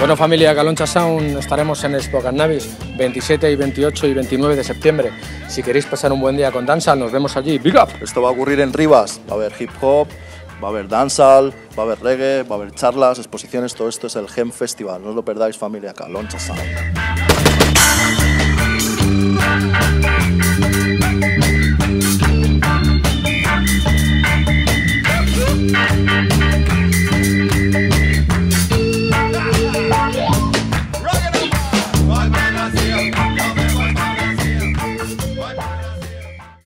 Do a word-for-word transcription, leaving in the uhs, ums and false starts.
Bueno, familia Caloncha Sound, estaremos en Expo Cannabis veintisiete y veintiocho y veintinueve de septiembre. Si queréis pasar un buen día con dancehall, nos vemos allí. ¡Big up! Esto va a ocurrir en Rivas. Va a haber hip hop, va a haber dancehall, va a haber reggae, va a haber charlas, exposiciones. Todo esto es el Gem Festival. No os lo perdáis, familia Caloncha Sound.